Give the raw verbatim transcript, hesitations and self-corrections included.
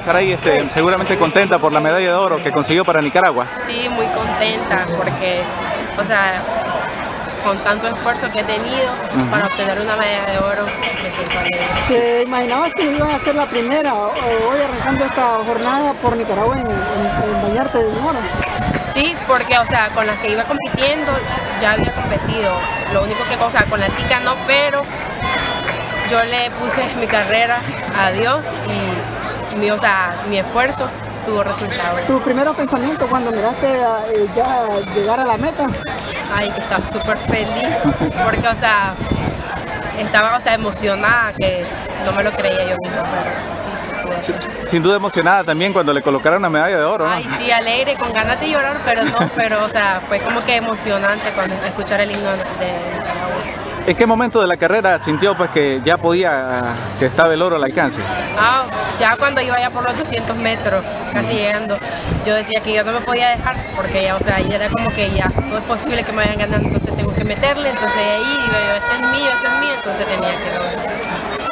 estar ahí este, seguramente contenta por la medalla de oro que consiguió para Nicaragua. Sí, muy contenta porque, o sea, con tanto esfuerzo que he tenido uh-huh. para obtener una medalla de oro, me siento alegre. ¿Te imaginabas que ibas a ser la primera hoy arrancando esta jornada por Nicaragua en, en, en bañarte de oro? Sí, porque, o sea, con las que iba compitiendo ya había competido. Lo único que, o sea, con la tica no, pero yo le puse mi carrera a Dios y mi, o sea, mi esfuerzo tuvo resultados. ¿Tu primer pensamiento cuando miraste a, eh, ya llegar a la meta? Ay, que estaba súper feliz, porque, o sea, estaba, o sea, emocionada, que no me lo creía yo misma, pero sí, sí pude hacer. Sin duda emocionada también cuando le colocaron una medalla de oro, ¿no? Ay, sí, alegre, con ganas de llorar, pero no, pero, o sea, fue como que emocionante cuando escuchar el himno de Nicaragua. ¿En qué momento de la carrera sintió pues que ya podía, que estaba el oro al alcance? Ah, ya cuando iba ya por los doscientos metros, casi llegando, yo decía que yo no me podía dejar, porque ya, o sea, ya era como que ya no es posible que me vayan ganando, entonces tengo que meterle, entonces ahí digo yo, este es mío, este es mío, entonces tenía que lograr.